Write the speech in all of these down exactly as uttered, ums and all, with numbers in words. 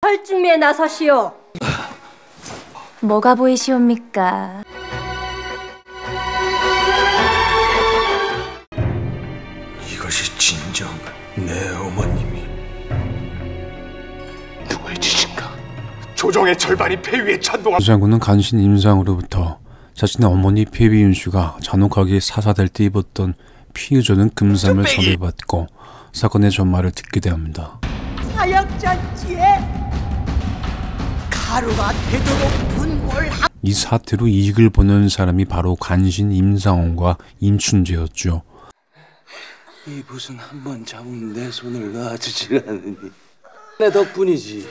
설중매에 나서시오. 뭐가 보이시옵니까? 이것이 진정 내 어머님이 누구의 짓인가? 조정의 절반이 폐위에 찬동한. 장군은 간신 임상으로부터 자신의 어머니 폐위 윤씨가 잔혹하게 사사될 때 입었던 피의자는 금삼을 전해받고 사건의 전말을 듣게 됩니다. 사약잔치에 가루가 되도록 분골하. 이 사태로 이익을 보는 사람이 바로 간신 임상원과 임춘재였죠. 이 붓은 한 번 잡으면 내 손을 놔주질 않으니 내 덕분이지.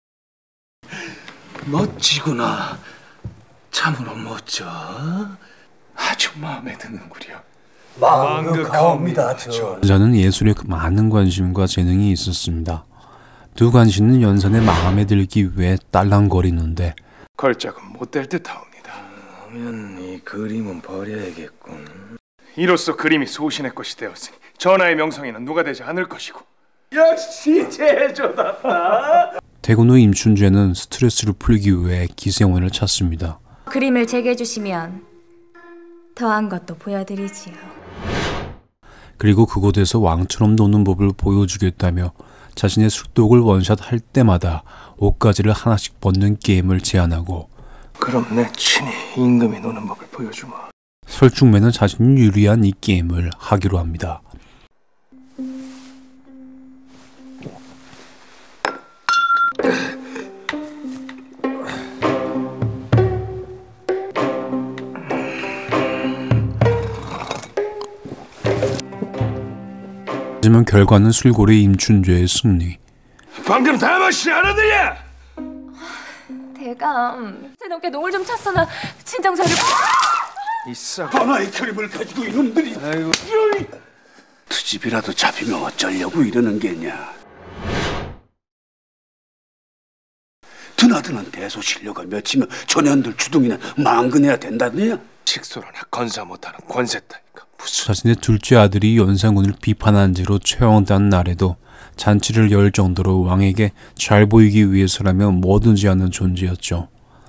멋지구나. 참으로 멋져. 아주 마음에 드는구려. 망극하옵니다. 저 연산은 예술에 많은 관심과 재능이 있었습니다. 두 간신은 연산의 마음에 들기 위해 딸랑거리는데 걸작은 못될 듯하옵니다. 하면 이 그림은 버려야겠군. 이로써 그림이 소신의 것이 되었으니 전하의 명성에는 누가 되지 않을 것이고. 역시 제조답다. 퇴근 후 임춘재는 스트레스를 풀기 위해 기생원을 찾습니다. 그림을 제게 주시면 더한 것도 보여드리지요. 그리고 그곳에서 왕처럼 노는 법을 보여주겠다며 자신의 술독을 원샷할 때마다 옷가지를 하나씩 벗는 게임을 제안하고, 그럼 내 친히 임금이 노는 법을 보여주마. 설중매는 자신이 유리한 이 게임을 하기로 합니다. 하지만 결과는 술고래 임춘재의 승리. 방금 다 마시지 않았느냐? 대감, 제 넘게 농을 좀 쳤으나 친정 저를... 이 싹 하나의 그림을 가지고 이놈들이. 아이고, 트집이라도 잡히면 어쩌려고 이러는 게냐. 드나드는 대소신료가 몇이면 전현들 주둥이는 망근해야 된다느냐. 식소로나 건사 못하는 권세 따니까 무슨. 자신의 둘째 아들이 연산군을 비판한 죄로 처형된 날에도 잔치를 열 정도로 왕에게 잘 보이기 위해서라면 뭐든지 하는 존재였죠.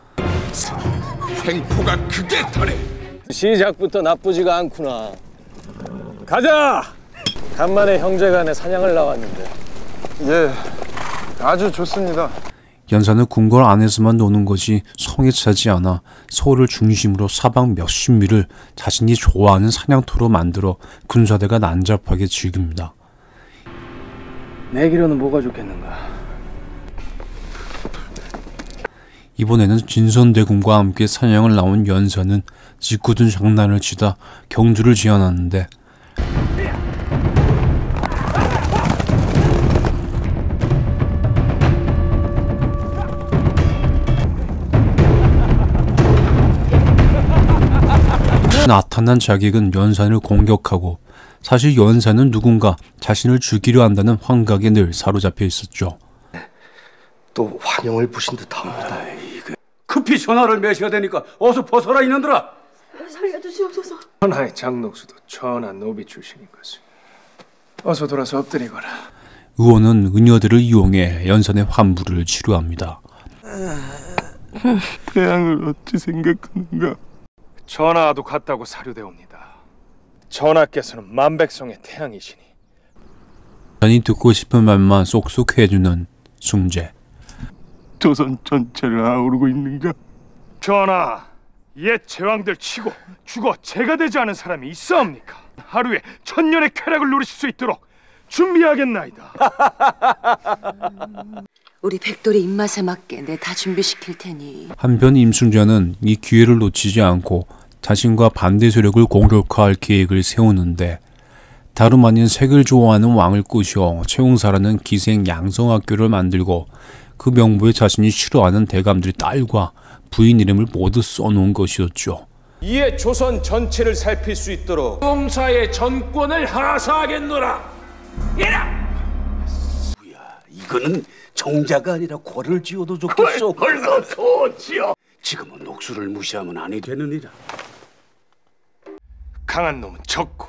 횡포가 그게 다네. 시작부터 나쁘지가 않구나. 가자! 간만에 형제간에 사냥을 나왔는데. 예, 아주 좋습니다. 연산은 궁궐 안에서만 노는 것이 성에 차지 않아 서울을 중심으로 사방 몇십 리를 자신이 좋아하는 사냥터로 만들어 군사대가 난잡하게 즐깁니다. 내기로는 뭐가 좋겠는가? 이번에는 진선대군과 함께 사냥을 나온 연산은 짓궂은 장난을 치다 경주를 제안하는데, 나타난 자객은 연산을 공격하고, 사실 연산은 누군가 자신을 죽이려 한다는 환각에 늘 사로잡혀 있었죠. 또 환영을 부신 듯합니다. 급히 전하를 매셔야 되니까 어서 벗어라 이놈들아. 살려주시옵소서. 전하의 장녹수도 천한 노비 출신인 것을. 어서 돌아서 엎드리거라. 의원은 은여들을 이용해 연산의 환부를 치료합니다. 태양을 어찌 생각하는가? 전하와도 같다고 사료되옵니다. 전하께서는 만백성의 태양이시니. 연이 듣고 싶은 말만 쏙쏙 해주는 숭재. 조선 전체를 아우르고 있는가? 전하, 옛 제왕들 치고 죽어 제가 되지 않은 사람이 있사옵니까? 하루에 천년의 쾌락을 누리실 수 있도록 준비하겠나이다. 우리 백돌이 입맛에 맞게 내 다 준비시킬 테니. 한편 임순자는 이 기회를 놓치지 않고 자신과 반대 세력을 공격할 계획을 세우는데, 다름 아닌 색을 좋아하는 왕을 꼬셔 채용사라는 기생 양성학교를 만들고 그 명부에 자신이 싫어하는 대감들의 딸과 부인 이름을 모두 써놓은 것이었죠. 이에 조선 전체를 살필 수 있도록 공사의 전권을 하사하겠노라. 야, 이거는 정자가 아니라 궐을 지어도 좋겠소. 궐도 좋지요. 지금은 녹수를 무시하면 아니 되느니라. 강한 놈은 적고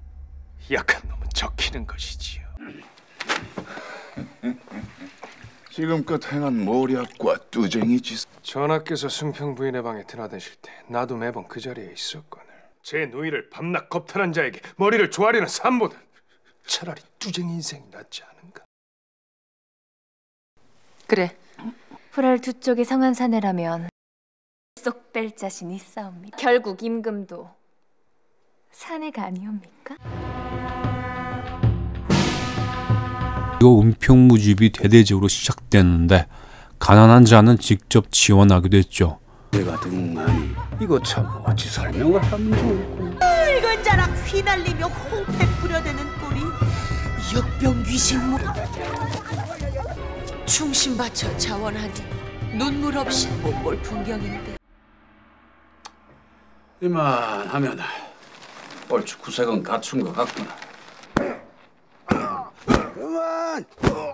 약한 놈은 적히는 것이지요. 지금껏 행한 모략과 뚜쟁이 짓. 전하께서 승평 부인의 방에 드나드실 때 나도 매번 그 자리에 있었거늘. 제 누이를 밤낮 겁탈한 자에게 머리를 조아리는 삶보다 차라리 뚜쟁이 인생이 낫지 않은가. 그래. 불알 두 쪽이 성한사내라면 쏙 뺄 자신 있사옵니다. 결국 임금도 사내가 아니옵니까? 이후 은평무집이 대대적으로 시작됐는데 가난한 자는 직접 지원하기도 했죠. 내가 등하니 이거 참 어찌 설명을 하면 좋을까. 늙은 자락 휘날리며 홍패 뿌려대는 꼴이 역병 귀신무 충심 바쳐 자원하니 눈물 없이 못 볼 풍경인데. 이만하면 얼추 구색은 갖춘 것 같구나. 그만!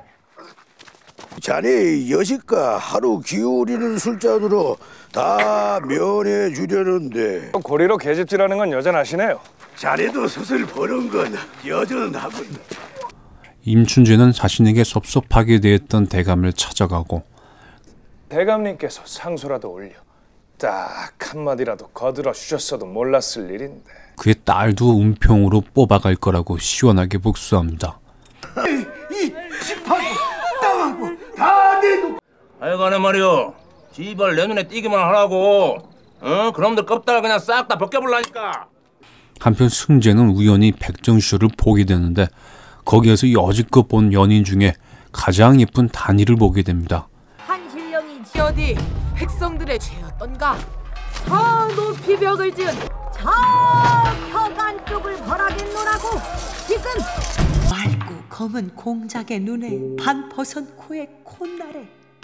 자네 여식과 하루 기울이는 술잔으로 다 면해 주려는데 고리로 계집질하는 건 여전하시네요. 자네도 슬슬 버는 건 여전하군. 임춘재는 자신에게 섭섭하게 대했던 대감을 찾아가고 대감님께서 상소라도 올려 딱 한마디라도 거들어 주셨어도 몰랐을 일인데 그의 딸도 은평으로 뽑아갈 거라고 시원하게 복수합니다. 이 집하고 땅하고 다 내 놓고. 하여간에 말이오, 지발 내 눈에 띄기만 하라고. 어? 그놈들 껍데기 그냥 싹 다 벗겨볼라니까. 한편 승재는 우연히 백정쇼를 보게 되는데 거기에서 여지껏 본 연인 중에 가장 예쁜 단이를 보게 됩니다. 한신령이 어디 백성들의 죄였던가? 저 높이 벽을 지은 저 벽안 쪽을 벌하겠노라고 지금. 맑고 검은 공작의 눈에 반퍼선 코에 콧날에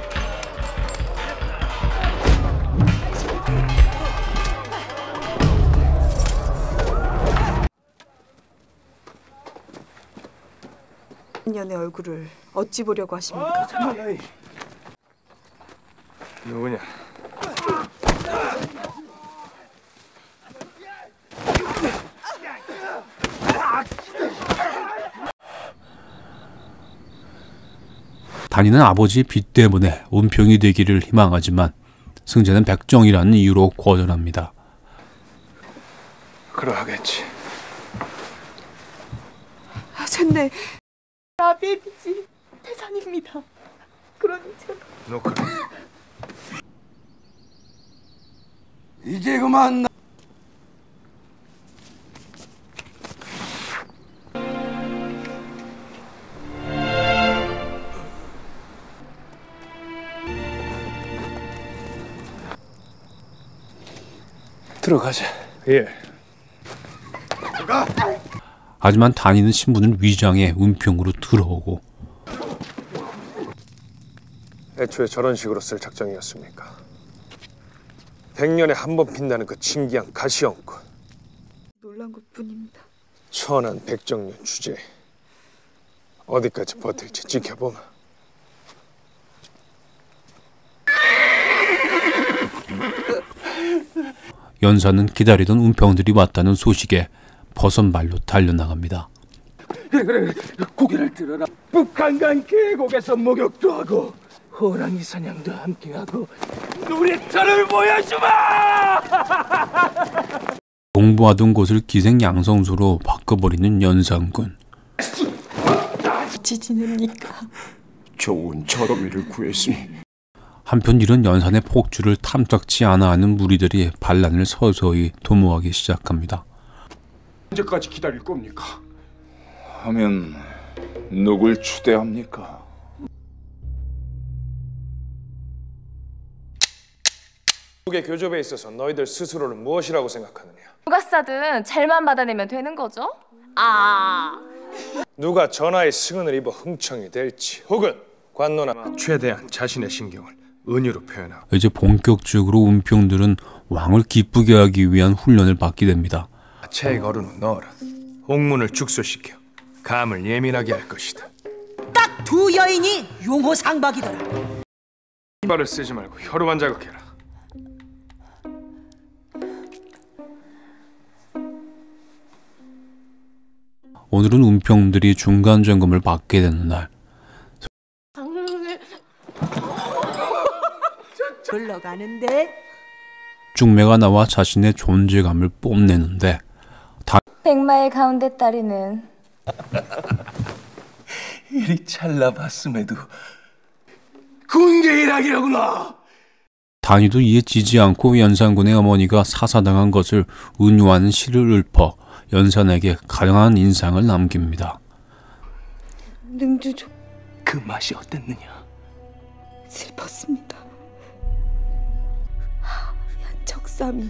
년의 얼굴을 어찌 보려고 하십니까? 누구냐? 단이는 아버지의 빚 때문에 은평이 되기를 희망하지만 승재는 백정이라는 이유로 거절합니다. 그러하겠지. 셋내 아비의 빚이 태산입니다. 그러니 제가 놓고 이제 그만 나... 들어가자. 예. 들어가. 하지만 단이는 신분을 위장해 은평으로 들어오고 애초에 저런 식으로 쓸 작정이었습니까? 백년에 한 번 핀다는 그 신기한 가시형권. 놀란 것뿐입니다. 천한 백정년 주제. 어디까지 버틸지 지켜보마. 연사는 기다리던 은평들이 왔다는 소식에 버선발로 달려나갑니다. 그래 그래 그래 고개를 들어라. 북한강 계곡에서 목욕도 하고 호랑이 사냥도 함께하고 놀이터를 보여주마. 공부하던 곳을 기생양성소로 바꿔버리는 연산군. 어찌 지냅니까? 좋은 저러미를 구했으니. 한편 이런 연산의 폭주를 탐탁치 않아 하는 무리들이 반란을 서서히 도모하기 시작합니다. 언제까지 기다릴 겁니까? 하면 누굴 추대합니까? 국의 교접에 있어서 너희들 스스로를 무엇이라고 생각하느냐? 누가 싸든 잘만 받아내면 되는 거죠? 아. 누가 전하의 승은을 입어 흥청이 될지 혹은 관노나 최대한 자신의 신경을 은유로 표현하고 이제 본격적으로 은평들은 왕을 기쁘게 하기 위한 훈련을 받게 됩니다. 채 거루는 넣어라. 옥문을 축소시켜 감을 예민하게 할 것이다. 딱 두 여인이 용호상박이더라. 발을 쓰지 말고 혀로만 자극해라. 오늘은 은평들이 중간 점검을 받게 되는 날. 흘러가는데. 중매가 나와 자신의 존재감을 뽐내는데 다... 백마의 가운데 딸이는 이리 잘나봤음에도 군계일학이라구나. 단이도 이에 지지 않고 연산군의 어머니가 사사당한 것을 은유하는 시를 읊어 연산에게 가련한 인상을 남깁니다. 능주족 그 맛이 어땠느냐? 슬펐습니다. 하얀 적삼이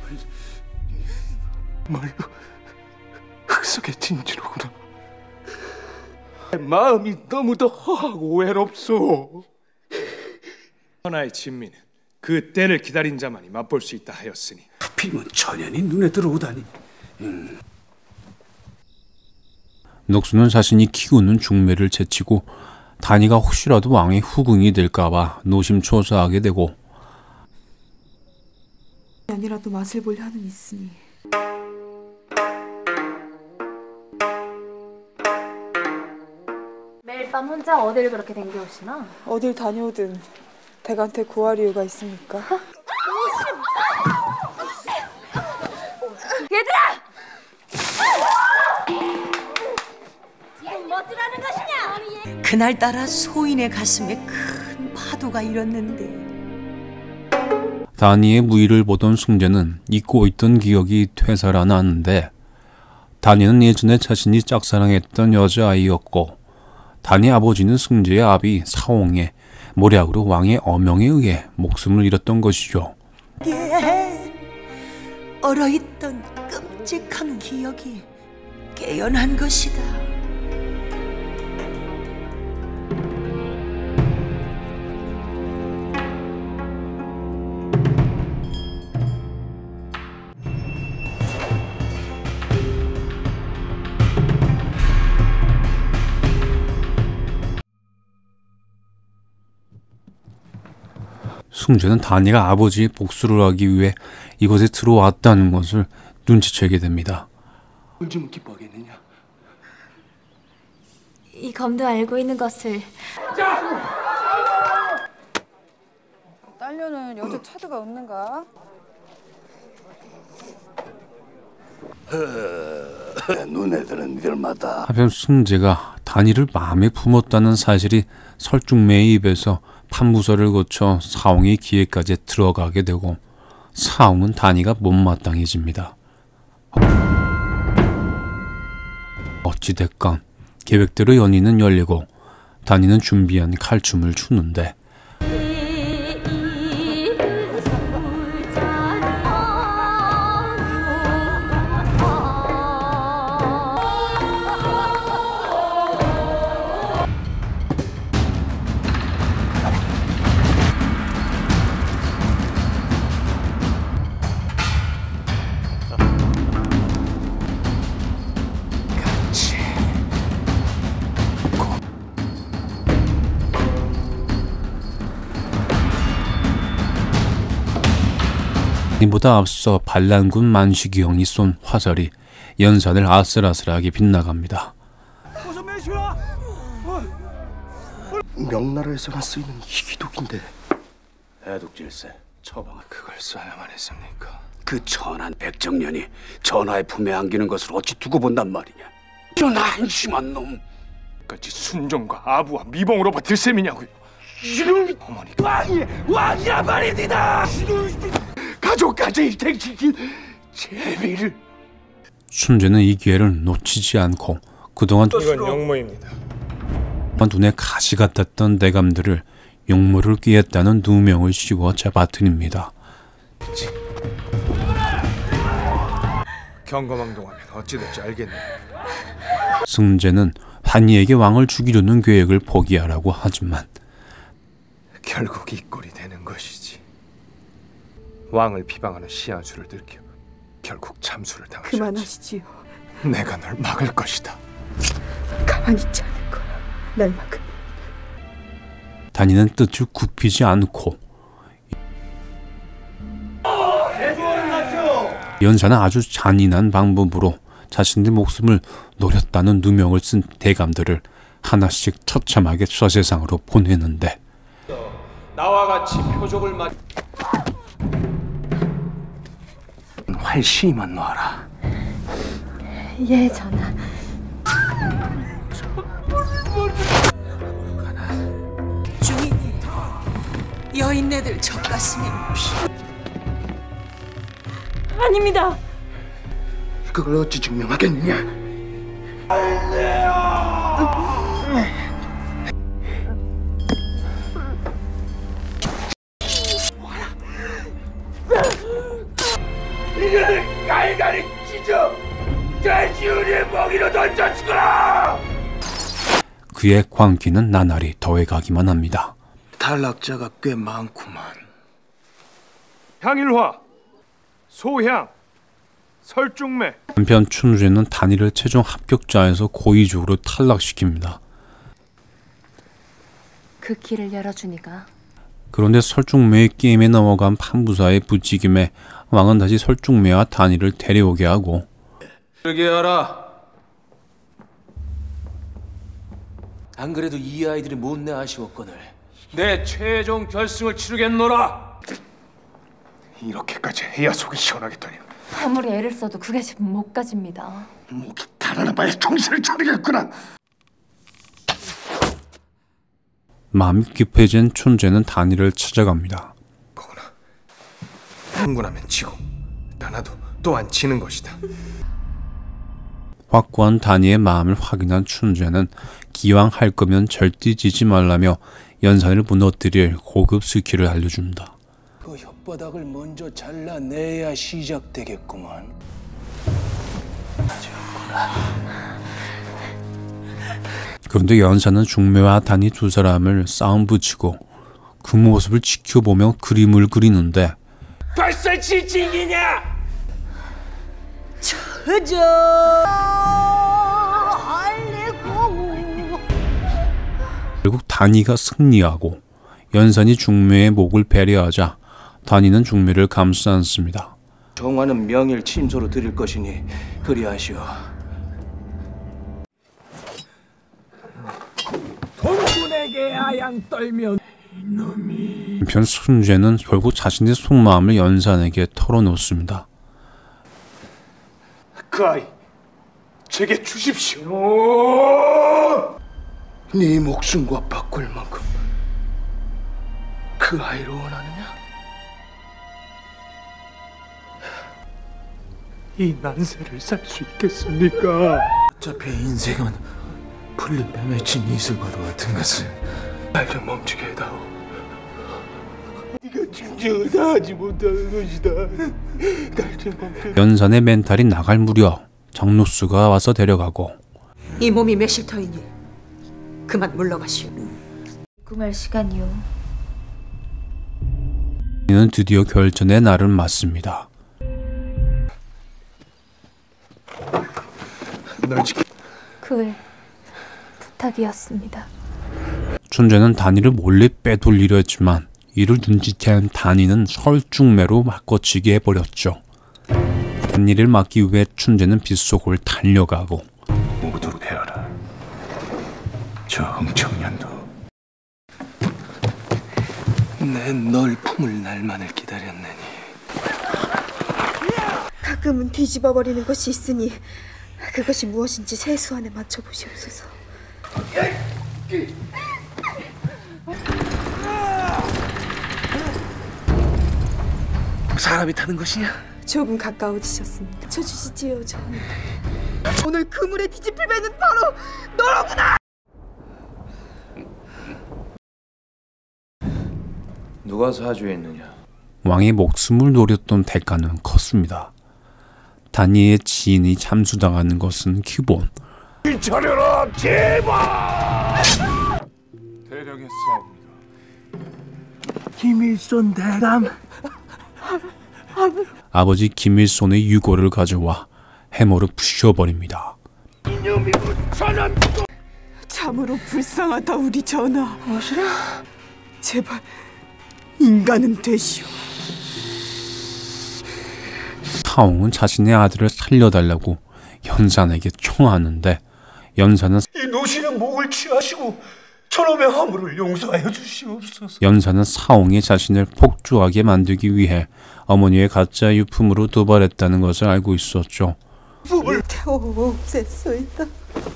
말로 흙속의 진주로구나. 마음이 너무도 허하고 외롭소. 천하의 진미는 그 때를 기다린 자만이 맛볼 수 있다 하였으니 하필이면 전현이 눈에 들어오다니. 음. 녹수는 자신이 키우는 중매를 제치고 단이가 혹시라도 왕의 후궁이 될까봐 노심초사하게 되고 아니라도 맛을 보려 하는 있으니 매일 밤 혼자 어딜 그렇게 댕겨오시나? 어딜 다녀오든 댁한테 구할 이유가 있습니까? 얘들아! 뭐라는 것이냐? 그날따라 소인의 가슴에 큰 파도가 일었는데. 단이의 무의를 보던 승재는 잊고 있던 기억이 되살아나는데 단이는 예전에 자신이 짝사랑했던 여자아이였고 단이 아버지는 승재의 아비 사홍의 모략으로 왕의 어명에 의해 목숨을 잃었던 것이죠. 예, 얼어있던 끔찍한 기억이 깨어난 것이다. 승재는 단이가 아버지의 복수를 하기 위해 이곳에 들어왔다는 것을 눈치채게 됩니다. 언제면 기뻐하겠느냐? 이 검도 알고 있는 것을. 딸려는 여자 차드가 없는가? 눈에들은 니들마다 하필 승재가 단이를 마음에 품었다는 사실이 설중매의 입에서 판부서를 거쳐 사홍의 귀에까지 들어가게 되고 사홍은 단이가 못마땅해집니다. 어찌됐건 계획대로 연희는 열리고 단이는 준비한 칼춤을 추는데 이보다 앞서 반란군 만식이 형이 쏜 화살이 연산을 아슬아슬하게 빗나갑니다. 명나라에서만 쓰이는 희귀독인데 해독질세 처방을 그걸 써야만 했습니까? 그 천한 백정년이 전하의 품에 안기는 것을 어찌 두고 본단 말이냐. 이런 한심한 놈. 같이 순종과 아부와 미봉으로 버틸 셈이냐고요. 이놈이 어머니가 왕이 왕이라 말입니다. 가족까지 택시킨 재미를. 순재는 이 기회를 놓치지 않고 그동안 이건 영모입니다. 눈에 가시 같았던 대감들을 용모를 꾀했다는 누명을 씌워 잡아들입니다. 경거망동하면 어찌될지 알겠네. 승재는 환희에게 왕을 죽이려는 계획을 포기하라고 하지만 결국 이 꼴이 되는 것이지. 왕을 비방하는 시한수를 들켜 결국 참수를 당하셨지. 그만하시지요. 내가 널 막을 것이다. 가만히 있지 않을 거야. 날 막으면. 단이는 뜻을 굽히지 않고 연산은 아주 잔인한 방법으로 자신의 목숨을 노렸다는 누명을 쓴 대감들을 하나씩 처참하게 저세상으로 보내는데 나와 같이 표적을 맞 활시만 놔라. 예, 전하. 주인이 여인네들 젖가슴이 아닙니다. 그걸 어찌 증명하겠느냐? 이거를 갈갈이 찢어 돼지우리의 먹이로 던져 죽어라! 그의 광기는 나날이 더해가기만 합니다. 탈락자가 꽤 많구만. 향일화, 소향, 설중매. 한편 춘우제는 단일을 최종 합격자에서 고의적으로 탈락시킵니다. 그 길을 열어주니가. 그런데 설중매의 게임에 넘어간 판부사의 부추김에 왕은 다시 설중매와 단일을 데려오게 하고 그러게 하라. 안 그래도 이 아이들이 못내 아쉬웠거늘 내 최종 결승을 치르겠노라. 이렇게까지 해야 속이 시원하겠더니. 아무리 애를 써도 그게 지금 못 가집니다. 목이 달아나봐야 정신을 차리겠구나. 마음이 급해진 춘제는 단일을 찾아갑니다. 거구나. 흥분하면 지고 나나도 또한 지는 것이다. 확고한 단이의 마음을 확인한 춘제는 기왕 할 거면 절대 지지 말라며 연산을 무너뜨릴 고급 스킬을 알려줍니다. 그 혓바닥을 먼저 잘라내야 시작되겠구만. 그런데 연산은 중매와 단이 두 사람을 싸움 붙이고 그 모습을 지켜보며 그림을 그리는데 벌써 지칭이냐? 저저 알레고. 결국 단이가 승리하고 연산이 중매의 목을 배려하자 단이는 중매를 감싸 안습니다. 정화는 명일 침소로 드릴 것이니 그리하시오. 동군에게 아양 떨면 이놈이. 한편 순재는 결국 자신의 속마음을 연산에게 털어놓습니다. 그 아이 제게 주십시오. 네 목숨과 바꿀 만큼 그 아이를 원하느냐? 이 난세를 살 수 있겠습니까? 어차피 인생은 풀린 뱀에 친 이슬과도 같은 것을. 날 좀 멈추게 해다오. 네가 짐승을 다 하지 못하는 것이다. 날 좀 멈추게. 연산의 멘탈이 나갈 무렵 정록수가 와서 데려가고 이 몸이 몇일 터이니 그만 물러가시오. 꿈할 시간이요. 이는 드디어 결전의 날을 맞습니다. 널 지키... 그의 부탁이었습니다. 춘재는 단이를 몰래 빼돌리려 했지만 이를 눈치챈 단이는 설중매로 바꿔치기 해버렸죠. 단이를 막기 위해 춘재는 빗속을 달려가고 모두 베어라. 저 흥청년도. 내 널 품을 날만을 기다렸느니. 가끔은 뒤집어버리는 것이 있으니 그것이 무엇인지 세수안에 맞춰보시옵소서. 사람이 타는 것이냐? 조금 가까워지셨습니다. 쳐주시지요, 전. 오늘 그물에 뒤집힐 배는 바로 너로구나! 누가 사주했느냐? 왕의 목숨을 노렸던 대가는 컸습니다. 단이의 지인이 참수당하는 것은 기본. 차려라 제발. 대령의 싸움이다. 김일손 대감. 아버지 김일손의 유골을 가져와 해머로 부셔버립니다. 참으로 불쌍하다 우리 전하. 무엇이라? 제발 인간은 되시오. 사옹은 자신의 아들을 살려달라고 연산에게 청하는데 연산은 이 노신은 목을 취하시고 저놈의 허물을 용서하여 주시옵소서. 연산은 사옹이 자신을 폭주하게 만들기 위해 어머니의 가짜 유품으로 도발했다는 것을 알고 있었죠. 불을 태워 없앴소이다.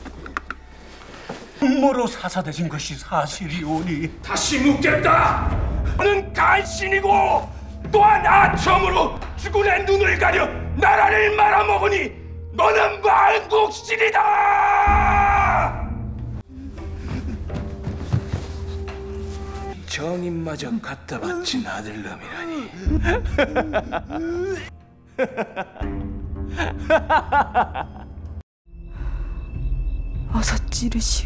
음모로 사사되신 것이 사실이오니 다시 묻겠다. 너는 간신이고 또한 아첨으로 죽은의 눈을 가려 나라를 말아먹으니 너는 만국신이다. 전임마저 갖다 바친 아들놈이라니. 어서 찌르시오.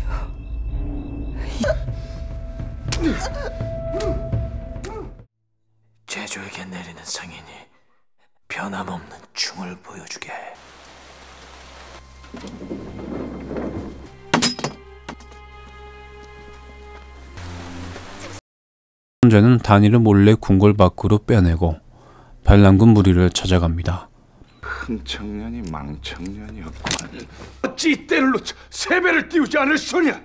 제조에게 내리는 상인이 변함없는 충을 보여주게. 춘제는 단이를 몰래 궁궐 밖으로 빼내고 반란군 무리를 찾아갑니다. 흥청년이 망청년이었구만. 어찌 때를 놓쳐 세배를 띄우지 않을 소냐.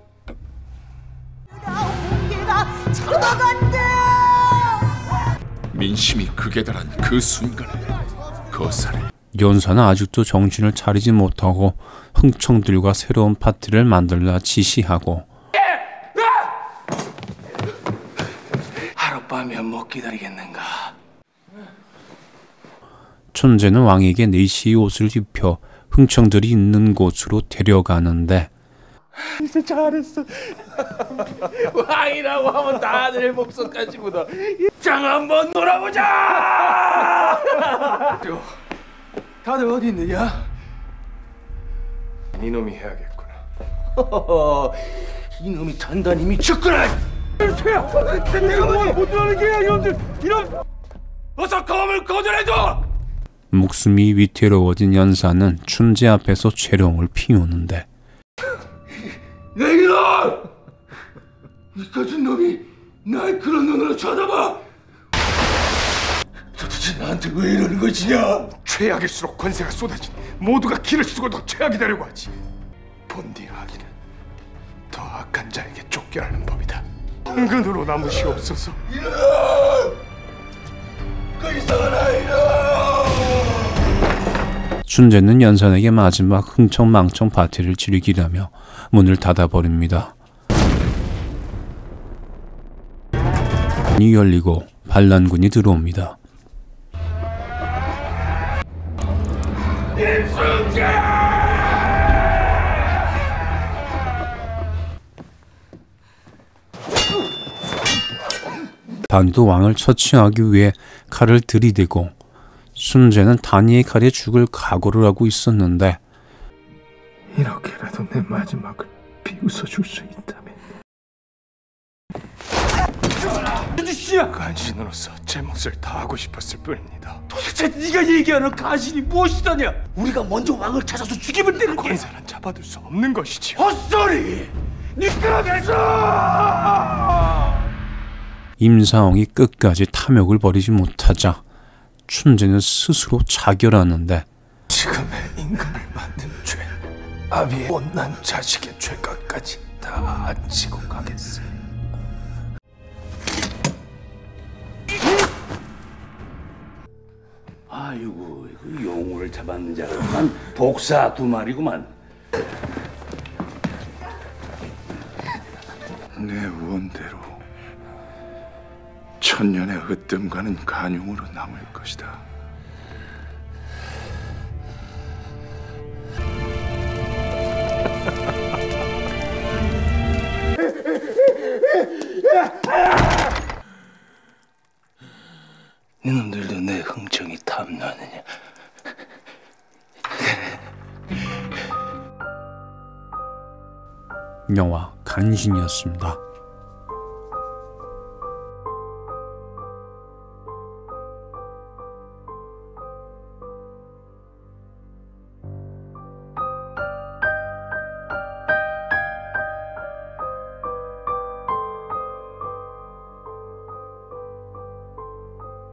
민심이 극에 달한 그 순간에 거사를 연사는 아직도 정신을 차리지 못하고 흥청들과 새로운 파티를 만들라 지시하고 하룻밤이야 못 기다리겠는가. 춘제는 왕에게 내시의 옷을 입혀 흥청들이 있는 곳으로 데려가는데 진짜 잘했어. 왕이라고 하면 다들 목소리까지 묻어. 장 한번 놀아보자. 다들 어디 있느냐? 이놈이 해야겠구나. 이놈이 단단히 미쳤구나. 내가 뭘 못하는 게야 이놈들. 이놈 어서 검을 거절해줘. 목숨이 위태로워진 연사는 춘제 앞에서 재롱을 피우는데 내 이놈! 이 같은 놈이 날 그런 눈으로 쳐다봐! 도대체 나한테 왜 이러는 것이냐? 최악일수록 권세가 쏟아진 모두가 길을 쓰고 더 최악이 되려고 하지. 본디 하기는 더 악한 자에게 쫓겨나는 법이다. 은근으로 남으시옵소서. 이놈! 그 이상한 아이놈! 춘제는 연산에게 마지막 흥청망청 파티를 즐기려며 문을 닫아버립니다. 문이 열리고 반란군이 들어옵니다. 단도 왕을 처치하기 위해 칼을 들이대고 춘제는 단이의 칼에 죽을 각오를 하고 있었는데 이렇게라도 내 마지막을 비웃어줄 수 있다면. 주시야! 간신으로서 제 몫을 다하고 싶었을 뿐입니다. 도대체 네가 얘기하는 간신이 무엇이더냐? 우리가 먼저 왕을 찾아서 죽임을 때는 게 권세는 잡아둘 수 없는 것이지요. 헛소리! 니끌어내줘! 임사홍이 끝까지 탐욕을 버리지 못하자 춘제는 스스로 자결하는데 지금의 인간을 만든 죄, 아비의 못난 자식의 죄값까지 다 지고 가겠으니 아이고, 이거 용우를 잡았는 자만 독사 두 마리구만. 내 원대로 천년의 으뜸가는 간용으로 남을 것이다. 너희들도 내 흥청이 탐나느냐? 영화 간신이었습니다.